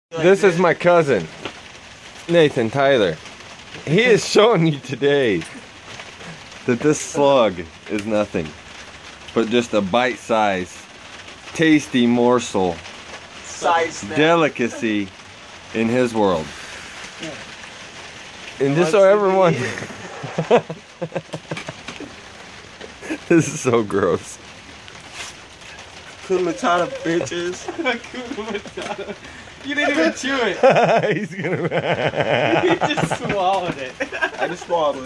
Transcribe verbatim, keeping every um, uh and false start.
This is my cousin, Nathan Tyler. He is showing you today that this slug is nothing but just a bite-sized, tasty morsel, Size delicacy in his world. And just so everyone, this is so gross. Hakuna Matata, bitches. Hakuna Matata. You didn't even chew it. He's gonna. You just swallowed it. I just swallowed it.